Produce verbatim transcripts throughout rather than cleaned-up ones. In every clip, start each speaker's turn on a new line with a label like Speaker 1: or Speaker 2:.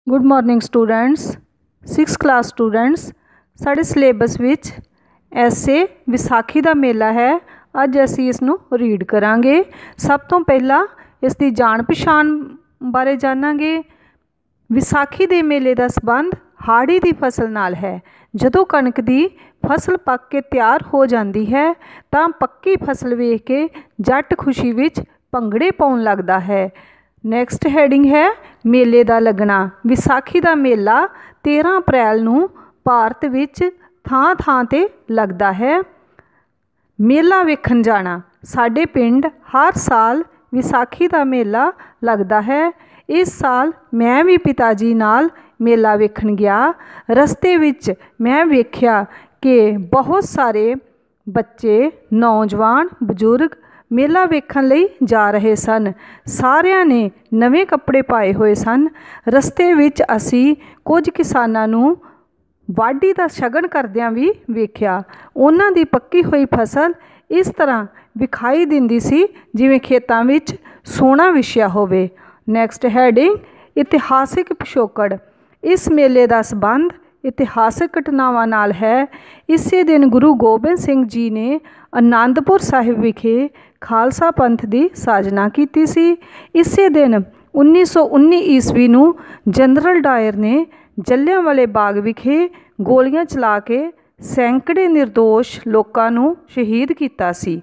Speaker 1: Good morning students, six class students. साढ़े syllabus विच ऐसे विसाखी का मेला है। अज असी इसनूं रीड करांगे। सब तो पहला इसकी जान पछाण बारे जानांगे। विसाखी के मेले का संबंध हाड़ी की फसल नाल है। जदों कणक की फसल पक के तैयार हो जाती है तो पक्की फसल वेख के जट खुशी विच भंगड़े पाउण लगदा है। नैक्सट हैडिंग है मेले का लगना। विसाखी का मेला तेरह अप्रैल नूं भारत विच थां थां ते लगदा है। मेला वेखण जाना। साडे पिंड हर साल विसाखी का मेला लगदा है। इस साल मैं भी पिता जी नाल मेला वेखण गया। रस्ते विच मैं वेख्या कि बहुत सारे बच्चे, नौजवान, बजुर्ग मेला वेखण लई जा रहे सन। सारिਆਂ ने नवे कपड़े पाए हुए सन। रस्ते विच असी कुछ किसानां नूं वाढी दा शगन करदिआं भी वेख्या। उन्हां दी पक्की हुई फसल इस तरह विखाई दिंदी सी जिवें खेतां विच सोना विछिया होवे। नैक्सट हैडिंग इतिहासिक पिछोकड़। इस मेले का संबंध इतिहासिक घटनावां नाल है। इसे दिन गुरु गोबिंद सिंह जी ने आनंदपुर साहिब विखे खालसा पंथ की साजना की सी। इसे दिन उन्नीस सौ उन्नी ईस्वी नूं जनरल डायर ने जलियांवाले बाग विखे गोलियां चला के सैकड़े निर्दोष लोकां नूं शहीद किया सी।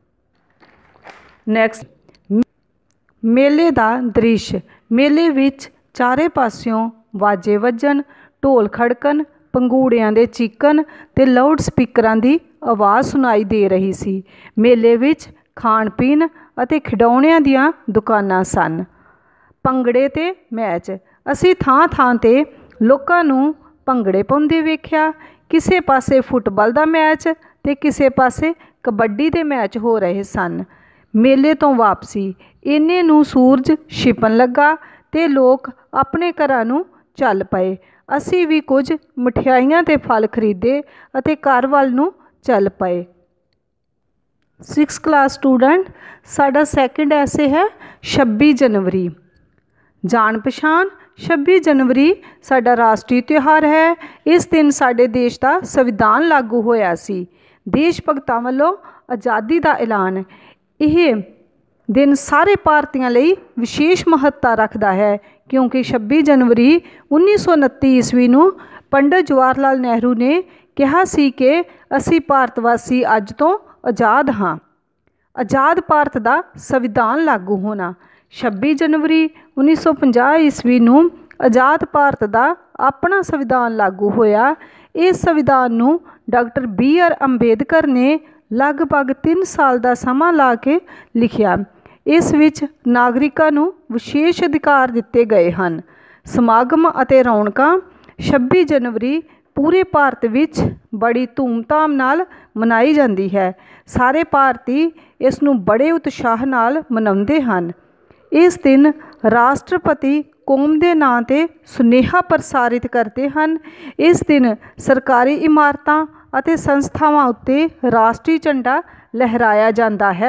Speaker 1: नैक्सट मेले का दृश्य। मेले विच चारे पासियों वाजे वजन, ढोल खड़कन, पंगूड़ियां दे चीकन ते लाउड स्पीकरां दी आवाज़ सुनाई दे रही सी। मेले विच खाण पीण अते खिडौणियां दियां दुकानां सन। भंगड़े ते मैच। असी थां थां ते लोकां नूं भंगड़े पाउंदे वेख्या। किसे पासे फुटबॉल का मैच ते किसे पासे कबड्डी के मैच हो रहे सन। मेले तो वापसी इन्ने नूं सूरज छिपन लगा ते लोग अपने घरां नूं चल पए। असी भी कुछ मठियाइयां ते फल खरीदे अते घर वल नूं चल पए। सिक्स क्लास स्टूडेंट, साडा सैकेंड ऐसे है छब्बी जनवरी। जान पछाण। छब्बी जनवरी साडा राष्ट्रीय त्यौहार है। इस दिन साडे देश का संविधान लागू होया सी। देश भगतां वल्लों आज़ादी का ऐलान। यह दिन सारे भारतीयों लई विशेष महत्ता रखता है क्योंकि छब्बी जनवरी उन्नीस सौ उनती ईस्वी नूं पंडित जवाहर लाल नेहरू ने कहा सी कि असी भारतवासी अज तो आज़ाद हाँ। आज़ाद भारत का संविधान लागू होना। छब्बी जनवरी उन्नीस सौ पचास ईस्वी नूं आज़ाद भारत का अपना संविधान लागू होया। इस संविधान नूं डॉक्टर बी आर अंबेडकर ने लगभग तीन साल का समा ला के लिखिया। इस विच नागरिकां नूं विशेष अधिकार दिते गए हैं। समागम अते रौनकां। छब्बी जनवरी पूरे भारत विच बड़ी धूमधाम नाल मनाई जाती है। सारे भारती इस नूं बड़े उत्साह नाल मनाउंदे हन। इस दिन राष्ट्रपति कौम के नां ते सुनेहा प्रसारित करते हैं। इस दिन सरकारी इमारतां अते संस्थावां उत्ते राष्ट्रीय झंडा लहराया जाता है।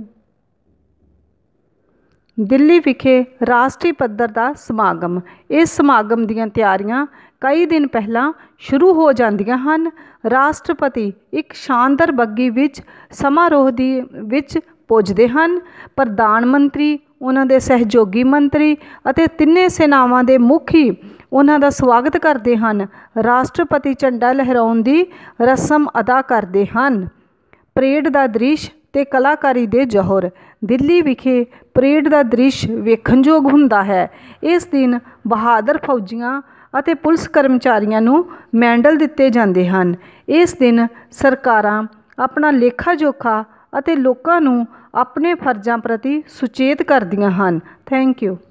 Speaker 1: दिल्ली विखे राष्ट्रीय पद्धर का समागम। इस समागम दीयां तैयारियां कई दिन पहला शुरू हो जांदियां हन। राष्ट्रपति एक शानदार बग्गी विच समारोह दी विच पुजदे हन। प्रधानमंत्री, उन्हां दे सहयोगी मंत्री अते तिन्ने सेनावां दे मुखी उन्हां दा स्वागत करते हैं। राष्ट्रपति झंडा लहराउण दी रस्म अदा करते हैं। परेड का दृश्य ते कलाकारी दे जौहर। दिल्ली विखे परेड का दृश्य वेखणयोग हुंदा है। इस दिन बहादुर फौजियां अते पुलिस कर्मचारियों नूं मैडल दिते जाते हैं। इस दिन सरकारां अपना लेखा जोखा अते लोकां नूं अपने फर्जां प्रति सुचेत करदियां हन। Thank you.